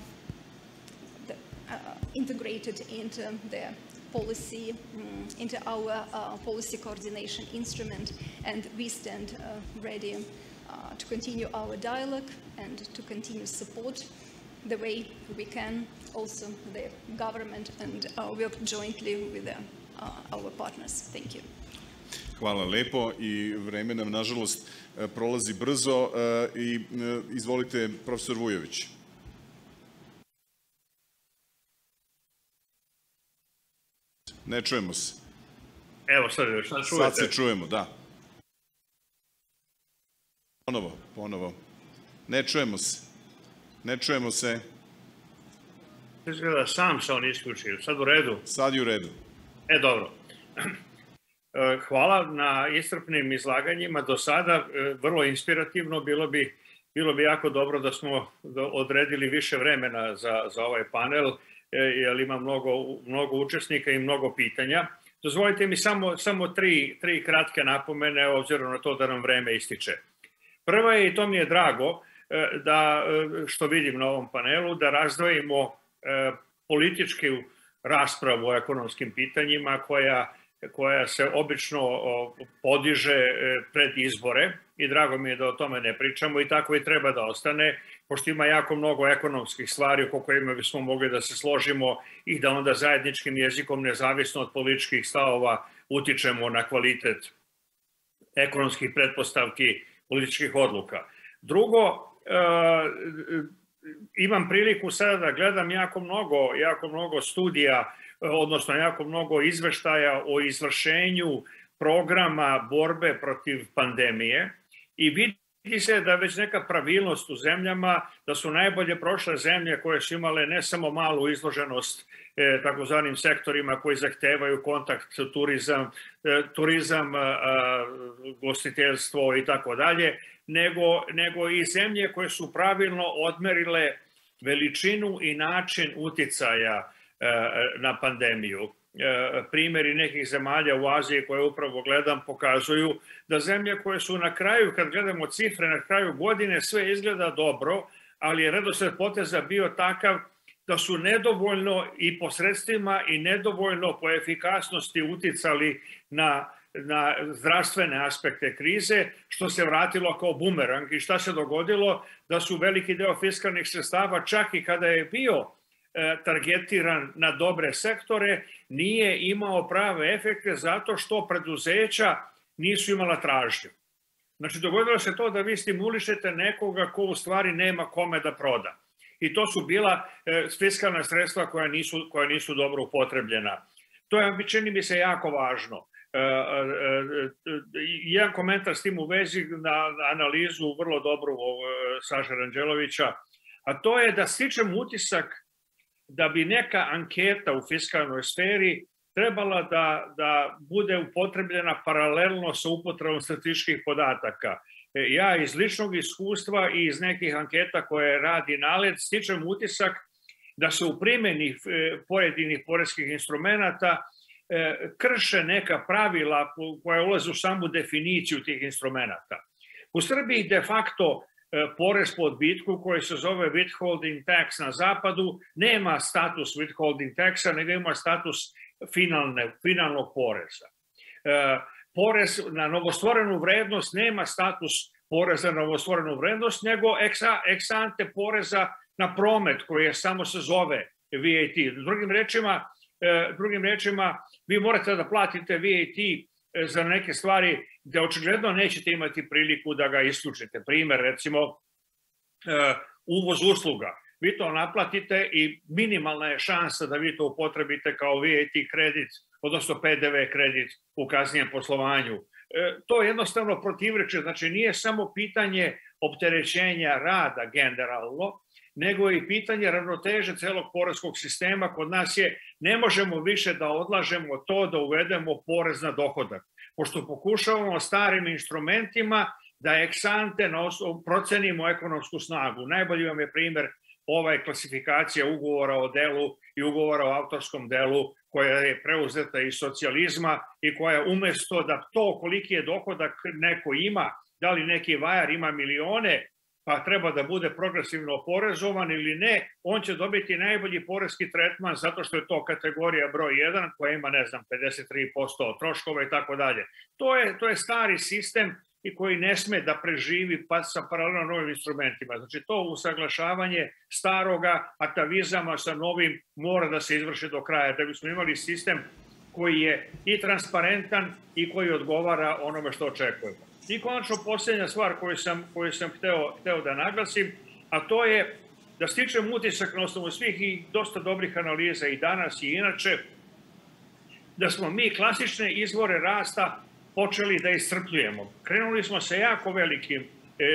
integrated into the policy, into our policy coordination instrument, and we stand ready to continue our dialogue and to continue support the way we can, also the government, and work jointly with our partners. Thank you. Hvala lepo i vreme nam, nažalost, prolazi brzo i izvolite, profesor Vujović. Ne čujemo se. Evo sad, šta čujete? Sad se čujemo, da. Ponovo. Ne čujemo se. Ne čujemo se. Izgleda sam se on isključio. Sad u redu? Sad je u redu. Dobro. Hvala na iscrpnim izlaganjima do sada. Vrlo inspirativno. Bilo bi jako dobro da smo odredili više vremena za ovaj panel, jer ima mnogo učesnika i mnogo pitanja. Dozvolite mi samo tri kratke napomene, obzirom na to da nam vreme ističe. Prva je, i to mi je drago, da, što vidim na ovom panelu, da razdvojimo političku raspravu o ekonomskim pitanjima koja se obično podiže pred izbore, i drago mi je da o tome ne pričamo, i tako i treba da ostane, pošto ima jako mnogo ekonomskih stvari oko kojima bismo mogli da se složimo i da onda zajedničkim jezikom, nezavisno od političkih stavova, utičemo na kvalitet ekonomskih pretpostavki političkih odluka. Drugo, imam priliku sada da gledam jako mnogo studija, odnosno jako mnogo izveštaja o izvršenju programa borbe protiv pandemije i vidi se da već neka pravilnost u zemljama, da su najbolje prošle zemlje koje su imale ne samo malu izloženost takozvanim sektorima koji zahtevaju kontakt, turizam, gostiteljstvo i tako dalje, nego i zemlje koje su pravilno odmerile veličinu i način uticaja na pandemiju. Primjeri nekih zemalja u Aziji koje upravo gledam pokazuju da zemlje koje su na kraju, kad gledamo cifre na kraju godine, sve izgleda dobro, ali je redosled poteza bio takav da su nedovoljno i po sredstvima i nedovoljno po efikasnosti uticali na zdravstvene aspekte krize, što se vratilo kao bumerang. I šta se dogodilo? Da su veliki deo fiskalnih sredstava, čak i kada je bio targetiran na dobre sektore, nije imao prave efekte zato što preduzeća nisu imala tražnju. Znači, dogodilo se to da vi stimulišete nekoga ko u stvari nema kome da proda. I to su bila fiskalna sredstva koja nisu dobro upotrebljena. To je, čini mi se, jako važno. Jedan komentar s tim u vezi na analizu vrlo dobru Saše Ranđelovića, a to je da stičem utisak da bi neka anketa u fiskalnoj sferi trebala da bude upotrebljena paralelno sa upotrebom statističkih podataka. Ja iz ličnog iskustva i iz nekih anketa koje radi NALED stičem utisak da se u primjeni pojedinih poreskih instrumenta krše neka pravila koja ulaze u samu definiciju tih instrumenta. U Srbiji de facto porez po odbitku koji se zove withholding tax na zapadu nema status withholding taxa, nego ima status finalnog poreza. Porez na novostvorenu vrednost nema status poreza na novostvorenu vrednost, nego ex ante poreza na promet koji samo se zove VAT. Drugim rečima, vi morate da platite VAT za neke stvari gde očigledno nećete imati priliku da ga isključite. Primer, recimo, uvoz usluga. Vi to naplatite i minimalna je šansa da vi to upotrebite kao VAT kredit, odnosno PDV kredit u kasnijem poslovanju. To jednostavno protivreče, znači nije samo pitanje opterećenja rada generalno, nego i pitanje ravnoteže celog poreskog sistema. Kod nas je, ne možemo više da odlažemo to da uvedemo porez na dohodak, pošto pokušavamo starim instrumentima da ex ante procenimo ekonomsku snagu. Najbolji vam je primer klasifikacija ugovora o delu i ugovora o autorskom delu koja je preuzeta iz socijalizma i koja umesto da to koliki je dohodak neko ima, da li neki vajar ima milione, pa treba da bude progresivno oporezovan ili ne, on će dobiti najbolji poreski tretman zato što je to kategorija broj 1 koja ima, 53% troškova i tako dalje. To je stari sistem i koji ne sme da preživi pa sa paralelno novim instrumentima. Znači to usaglašavanje staroga atavizama sa novim mora da se izvrši do kraja, da bismo imali sistem koji je i transparentan i koji odgovara onome što očekujemo. I konačno posljednja stvar koju sam hteo da naglasim, a to je da stičem utisak na osnovu svih i dosta dobrih analiza i danas i inače, da smo mi klasične izvore rasta počeli da iscrpljujemo. Krenuli smo sa jako velikim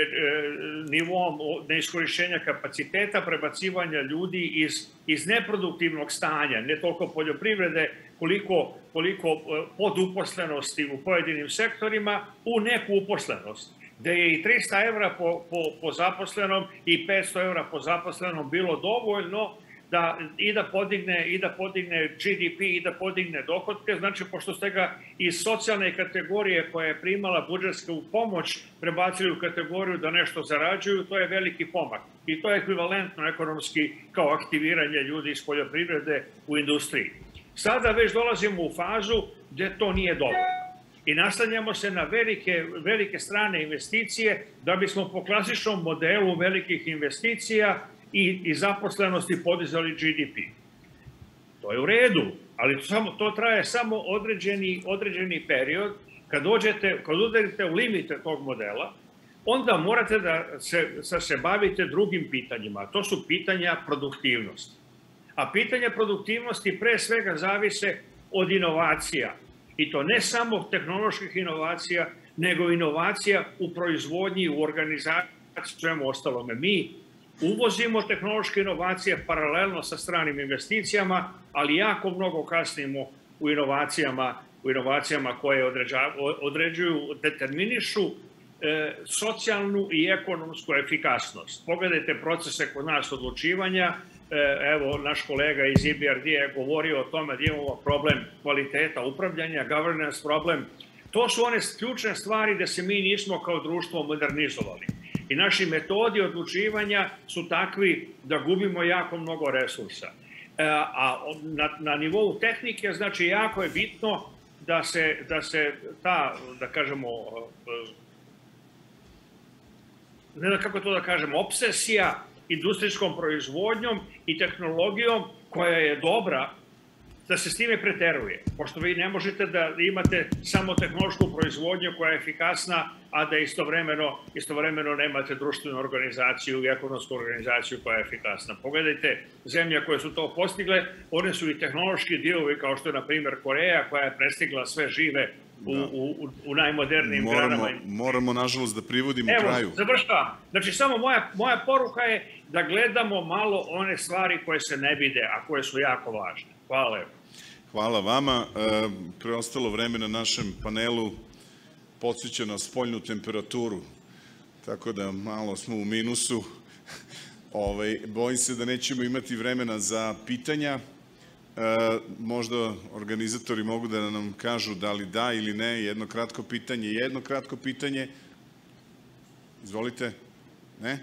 nivom neiskorišćenja kapaciteta, prebacivanja ljudi iz neproduktivnog stanja, ne toliko poljoprivrede, koliko poduposlenosti u pojedinim sektorima, u neku uposlenost, gde je i 300 evra po zaposlenom i 500 evra po zaposlenom bilo dovoljno da podigne GDP i da podigne dohotke, znači pošto ste ga iz socijalne kategorije koja je primala budžetsku pomoć prebacili u kategoriju da nešto zarađuju, to je veliki pomak. I to je ekvivalentno ekonomski kao aktiviranje ljudi iz poljoprivrede u industriji. Sada već dolazimo u fazu gde to nije dobro. I nastanjamo se na velike strane investicije da bismo po klasičnom modelu velikih investicija i zaposlenosti podizali GDP. To je u redu, ali to traje samo određeni period. Kad udarite u limite tog modela, onda morate da se bavite drugim pitanjima. To su pitanja produktivnosti. A pitanja produktivnosti pre svega zavise od inovacija. I to ne samo tehnoloških inovacija, nego inovacija u proizvodnji, u organizaciji, svemu ostalome. Mi uvozimo tehnološke inovacije paralelno sa stranim investicijama, ali jako mnogo kasnimo u inovacijama koje određuju, determinišu socijalnu i ekonomsku efikasnost. Pogledajte procese kod nas odlučivanja. Evo, naš kolega iz EBRD je govorio o tome da imamo problem kvaliteta upravljanja, governance problem. To su one ključne stvari da se mi nismo kao društvo modernizovali. I naši metodi odlučivanja su takvi da gubimo jako mnogo resursa. A na nivou tehnike, znači, jako je bitno da se ta, da kažemo, ne znam kako to da kažemo, obsesija industrijskom proizvodnjom i tehnologijom koja je dobra, da se s time preteruje. Pošto vi ne možete da imate samo tehnološku proizvodnju koja je efikasna, a da istovremeno nemate društvenu organizaciju i ekonomsku organizaciju koja je efikasna. Pogledajte zemlje koje su to postigle, one su i tehnološki dijelovi, kao što je, na primjer, Koreja, koja je prestigla sve žive u najmodernijim granama. Moramo, nažalost, da privodimo kraju. Evo, završavam. Znači, samo moja poruka je da gledamo malo one stvari koje se ne vide, a koje su jako važne. Hvala. Hvala vama. Preostalo vreme na našem panelu podsjeća na spoljnu temperaturu, tako da malo smo u minusu. Bojim se da nećemo imati vremena za pitanja. Možda organizatori mogu da nam kažu da li da ili ne, jedno kratko pitanje. Izvolite. Ne?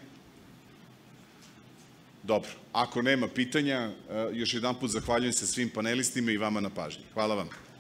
Dobro. Ako nema pitanja, još jedan put zahvaljujem se svim panelistima i vama na pažnji. Hvala vam.